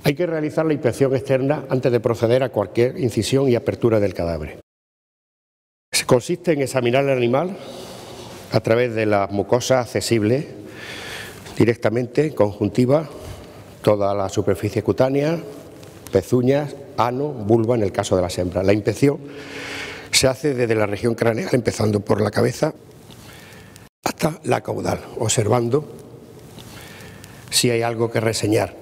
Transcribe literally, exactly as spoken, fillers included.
Hay que realizar la inspección externa antes de proceder a cualquier incisión y apertura del cadáver. Consiste en examinar el animal a través de las mucosas accesibles directamente, conjuntiva, toda la superficie cutánea, pezuñas, ano, vulva en el caso de las hembras. La inspección se hace desde la región craneal, empezando por la cabeza hasta la caudal, observando si hay algo que reseñar.